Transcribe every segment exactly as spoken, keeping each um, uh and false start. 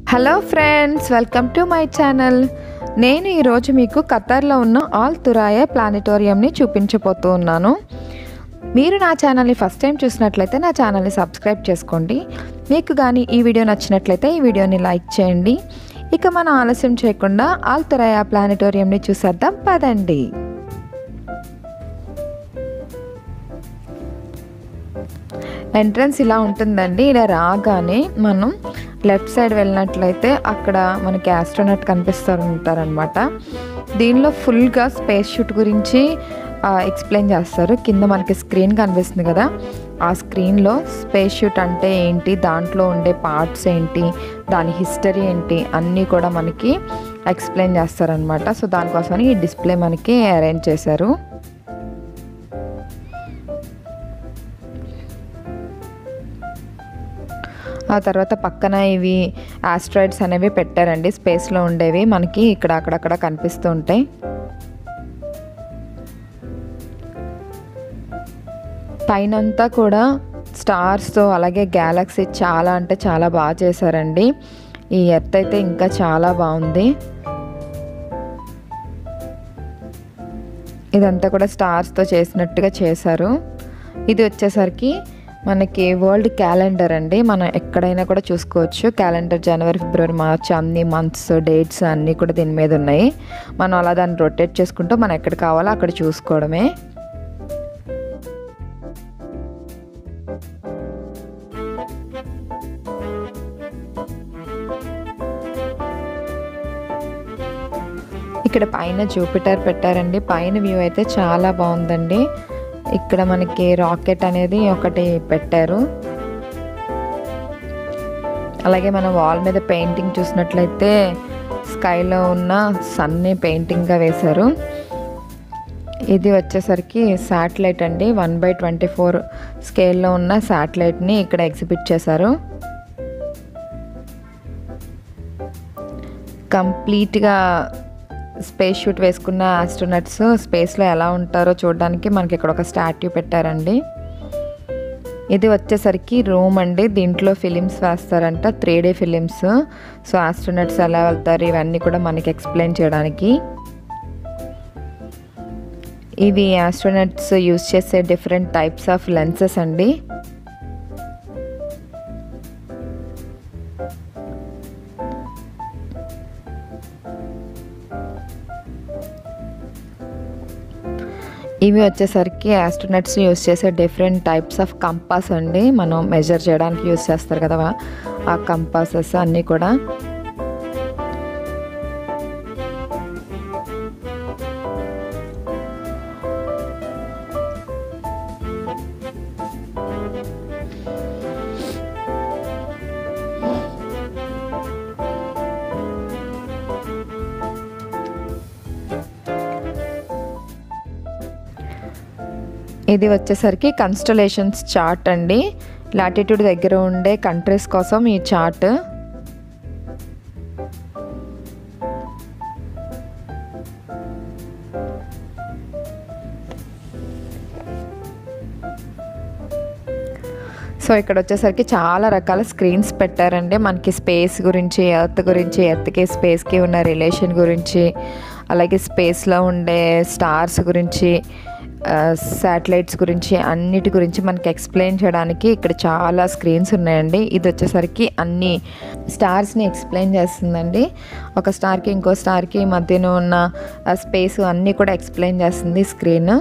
Hello friends, welcome to my channel. నేను ఈరోజు మీకు ఖతార్లో ఉన్న ఆల్తురాయా ప్లానెటోరియంని చూపించబోతూ ఉన్నాను. మీరు నా ఛానల్ని ఫస్ట్ టైం చూసినట్లయితే నా ఛానల్ని సబ్స్క్రైబ్ చేసుకోండి. మీకు కానీ ఈ వీడియో నచ్చినట్లయితే ఈ వీడియోని లైక్ చేయండి. ఇక మనం ఆలస్యం చేయకుండా ఆల్తురాయా ప్లానెటోరియంని చూసేద్దాం పదండి. ఎంట్రన్స్ ఇలా ఉంటుందండి. ఇలా రాగానే మనం లెఫ్ట్ సైడ్ వెళ్ళినట్లయితే అక్కడ మనకి ఆస్ట్రోనట్ కనిపిస్తూ ఉంటారనమాట. దీనిలో ఫుల్గా స్పేస్ షూట్ గురించి ఎక్స్ప్లెయిన్ చేస్తారు. కింద మనకి స్క్రీన్ కనిపిస్తుంది కదా, ఆ స్క్రీన్లో స్పేస్ షూట్ అంటే ఏంటి, దాంట్లో ఉండే పార్ట్స్ ఏంటి, దాని హిస్టరీ ఏంటి అన్నీ కూడా మనకి ఎక్స్ప్లెయిన్ చేస్తారనమాట. సో దానికోసమని ఈ డిస్ప్లే మనకి అరేంజ్ చేశారు. ఆ తర్వాత పక్కన ఇవి ఆస్ట్రాయిడ్స్ అనేవి పెట్టారండి, స్పేస్లో ఉండేవి మనకి ఇక్కడ అక్కడక్కడ కనిపిస్తూ ఉంటాయి. పైనంతా కూడా స్టార్స్తో అలాగే గ్యాలక్సీ చాలా అంటే చాలా బాగా చేశారండి. ఈ ఎర్త్ అయితే ఇంకా చాలా బాగుంది. ఇదంతా కూడా స్టార్స్తో చేసినట్టుగా చేశారు. ఇది వచ్చేసరికి మనకి వరల్డ్ క్యాలెండర్ అండి. మనం ఎక్కడైనా కూడా చూసుకోవచ్చు. క్యాలెండర్ జనవరి, ఫిబ్రవరి, మార్చ్ అన్ని మంత్స్, డేట్స్ అన్నీ కూడా దీని మీద ఉన్నాయి. మనం అలా దాన్ని రొటేట్ చేసుకుంటూ మనం ఎక్కడ కావాలో అక్కడ చూసుకోవడమే. ఇక్కడ పైన జూపిటర్ పెట్టారండి. పైన వ్యూ అయితే చాలా బాగుందండి. ఇక్కడ మనకి రాకెట్ అనేది ఒకటి పెట్టారు. అలాగే మనం వాల్ మీద పెయింటింగ్ చూసినట్లయితే స్కైలో ఉన్న సన్ని పెయింటింగ్గా వేశారు. ఇది వచ్చేసరికి శాటిలైట్ అండి. వన్ బై ట్వంటీ ఫోర్ స్కేల్లో ఉన్న శాటిలైట్ని ఇక్కడ ఎగ్జిబిట్ చేశారు. కంప్లీట్గా స్పేస్ షూట్ వేసుకున్న ఆస్ట్రోనట్స్ స్పేస్లో ఎలా ఉంటారో చూడడానికి మనకి ఇక్కడ ఒక స్టాట్యూ పెట్టారండి. ఇది వచ్చేసరికి రూమ్ అండి. దీంట్లో ఫిలిమ్స్ వేస్తారంట, three D films. So astronauts ఎలా వెళ్తారు ఇవన్నీ కూడా మనకి ఎక్స్ప్లెయిన్ చేయడానికి. ఇవి ఆస్ట్రోనట్స్ యూజ్ చేసే డిఫరెంట్ టైప్స్ ఆఫ్ లెన్సెస్ అండి. ఇవి వచ్చేసరికి ఆస్ట్రోనట్స్ యూజ్ చేసే డిఫరెంట్ టైప్స్ ఆఫ్ కంపాస్ అండి. మనం మెజర్ చేయడానికి యూజ్ చేస్తారు కదా ఆ కంపాసెస్ అన్నీ కూడా. ఇది వచ్చేసరికి కన్స్టలేషన్స్ చార్ట్ అండి. లాటిట్యూడ్ దగ్గర ఉండే కంట్రీస్ కోసం ఈ చార్ట్. సో ఇక్కడ వచ్చేసరికి చాలా రకాల స్క్రీన్స్ పెట్టారండి. మనకి స్పేస్ గురించి, ఎర్త్ గురించి, ఎర్త్కి స్పేస్కి ఉన్న రిలేషన్ గురించి, అలాగే స్పేస్లో ఉండే స్టార్స్ గురించి, శాటిలైట్స్ గురించి అన్నిటి గురించి మనకి ఎక్స్ప్లెయిన్ చేయడానికి ఇక్కడ చాలా స్క్రీన్స్ ఉన్నాయండి. ఇది వచ్చేసరికి అన్ని స్టార్స్ని ఎక్స్ప్లెయిన్ చేస్తుందండి. ఒక స్టార్కి ఇంకో స్టార్కి మధ్యన ఉన్న స్పేస్ అన్నీ కూడా ఎక్స్ప్లెయిన్ చేస్తుంది స్క్రీన్.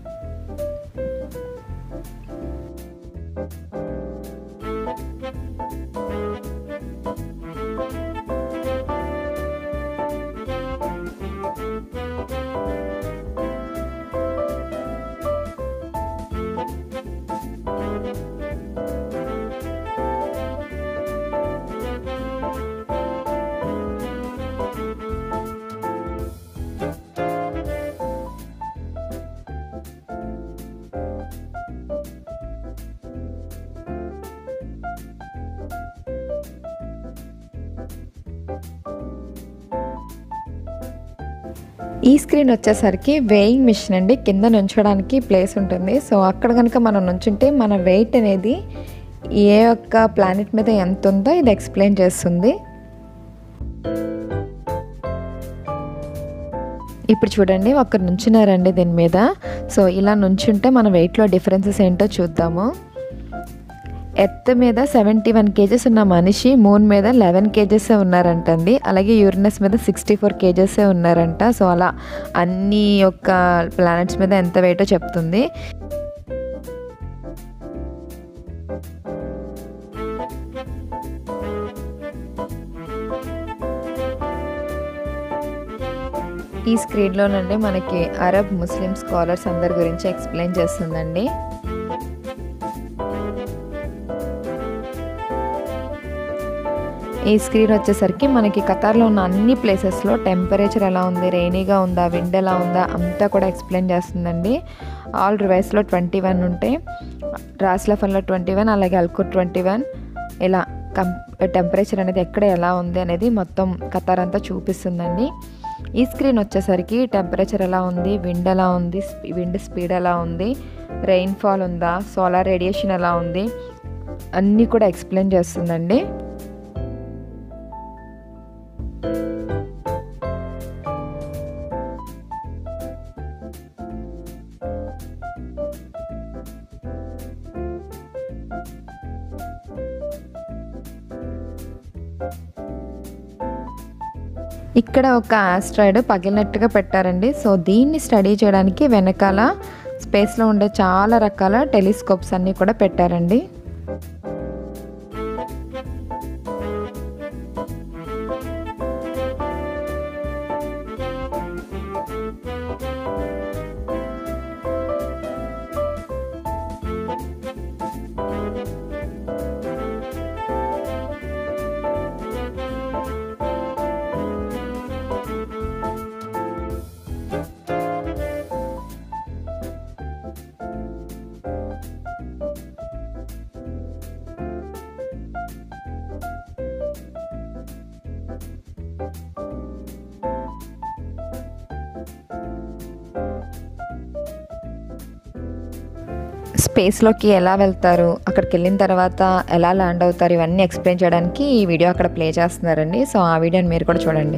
ఈ స్క్రీన్ వచ్చేసరికి వేయింగ్ మిషన్ అండి. కింద నుంచోడానికి ప్లేస్ ఉంటుంది. సో అక్కడ కనుక మనం నుంచుంటే మన వెయిట్ అనేది ఏ ఒక్క ప్లానెట్ మీద ఎంత ఉందో ఇది ఎక్స్ప్లెయిన్ చేస్తుంది. ఇప్పుడు చూడండి ఒకరు నుంచున్నారండి దీని మీద. సో ఇలా నుంచుంటే మన వెయిట్లో డిఫరెన్సెస్ ఏంటో చూద్దాము. ఎర్త్ మీద సెవెంటీ వన్ కేజెస్ ఉన్న మనిషి మూన్ మీద లెవెన్ కేజెసే ఉన్నారంటండి. అలాగే యూరినస్ మీద సిక్స్టీ ఫోర్ కేజెసే ఉన్నారంట. సో అలా అన్ని యొక్క ప్లానెట్స్ మీద ఎంత వెయిటో చెప్తుంది. ఈ స్క్రీన్లోనండి మనకి అరబ్ ముస్లిం స్కాలర్స్ అందరి గురించి ఎక్స్ప్లెయిన్ చేస్తుందండి. ఈ స్క్రీన్ వచ్చేసరికి మనకి ఖతార్లో ఉన్న అన్ని ప్లేసెస్లో టెంపరేచర్ ఎలా ఉంది, రెయినీగా ఉందా, విండ్ ఎలా ఉందా అంతా కూడా ఎక్స్ప్లెయిన్ చేస్తుందండి. ఆల్ రివైస్లో ట్వంటీ వన్ ఉంటాయి, రాస్లఫన్లో ట్వంటీ వన్ అలాగే అల్కుర్ ట్వంటీ వన్ ఇలా కం టెంపరేచర్ అనేది ఎక్కడ ఎలా ఉంది అనేది మొత్తం ఖతార్ అంతా చూపిస్తుందండి. ఈ స్క్రీన్ వచ్చేసరికి టెంపరేచర్ ఎలా ఉంది, విండ్ ఎలా ఉంది, విండ్ స్పీడ్ ఎలా ఉంది, రెయిన్ఫాల్ ఉందా, సోలార్ రేడియేషన్ ఎలా ఉంది అన్నీ కూడా ఎక్స్ప్లెయిన్ చేస్తుందండి. ఇక్కడ ఒక ఆస్ట్రాయిడ్ పగిలినట్టుగా పెట్టారండి. సో దీన్ని స్టడీ చేయడానికి వెనకాల స్పేస్లో ఉండే చాలా రకాల టెలిస్కోప్స్ అన్నీ కూడా పెట్టారండి. స్పేస్లోకి ఎలా వెళ్తారు, అక్కడికి వెళ్ళిన తర్వాత ఎలా ల్యాండ్ అవుతారు ఇవన్నీ ఎక్స్ప్లెయిన్ చేయడానికి ఈ వీడియో అక్కడ ప్లే చేస్తున్నారండి. సో ఆ వీడియోని మీరు కూడా చూడండి.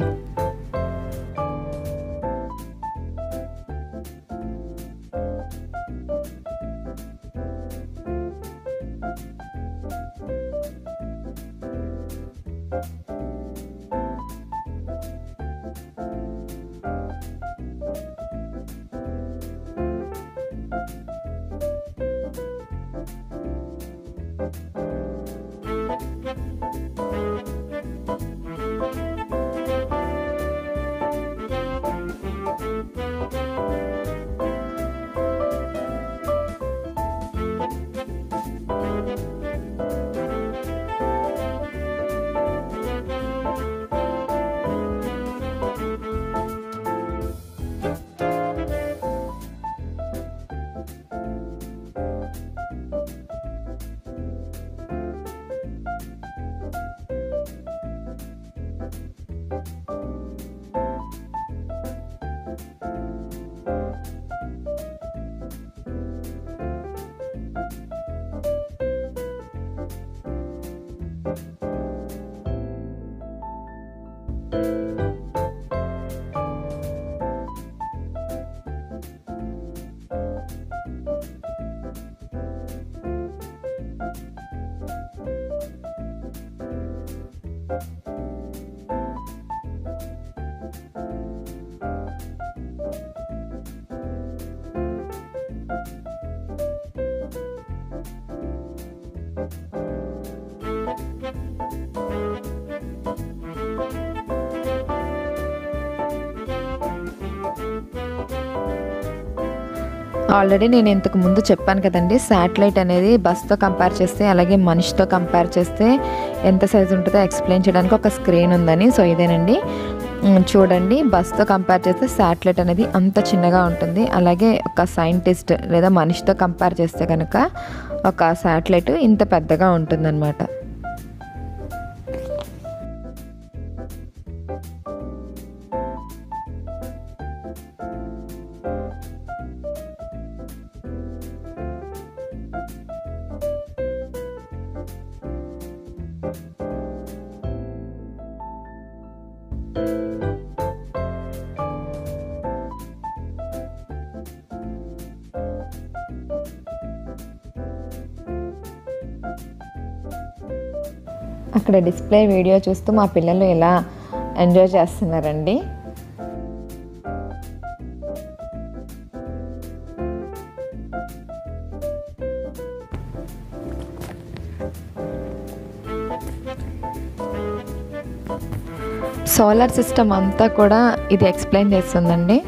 ఆల్రెడీ నేను ఇంతకు ముందు చెప్పాను కదండి, శాటిలైట్ అనేది బస్తో కంపేర్ చేస్తే అలాగే మనిషితో కంపేర్ చేస్తే ఎంత సైజు ఉంటుందో ఎక్స్ప్లెయిన్ చేయడానికి ఒక స్క్రీన్ ఉందని. సో ఇదేనండి, చూడండి, బస్తో కంపేర్ చేస్తే శాటిలైట్ అనేది అంత చిన్నగా ఉంటుంది. అలాగే ఒక సైంటిస్ట్ లేదా మనిషితో కంపేర్ చేస్తే కనుక ఒక శాటిలైట్ ఇంత పెద్దగా ఉంటుందన్నమాట. అక్కడ డిస్ప్లే వీడియో చూస్తూ మా పిల్లలు ఎలా ఎంజాయ్ చేస్తున్నారండి. సోలార్ సిస్టమ్ అంతా కూడా ఇది ఎక్స్ప్లెయిన్ చేస్తుందండి.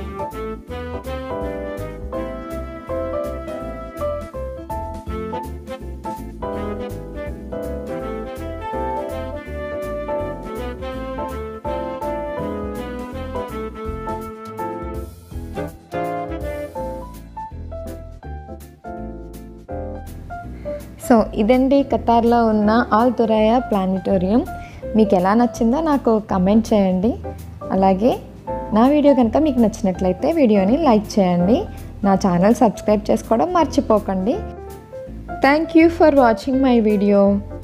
సో ఇదండి ఖతార్లో ఉన్న ఆల్తురాయా ప్లానెటోరియం. మీకు ఎలా నచ్చిందో నాకు కమెంట్ చేయండి. అలాగే నా వీడియో కనుక మీకు నచ్చినట్లయితే వీడియోని లైక్ చేయండి. నా ఛానల్ సబ్స్క్రైబ్ చేసుకోవడం మర్చిపోకండి. Thank you for watching my video.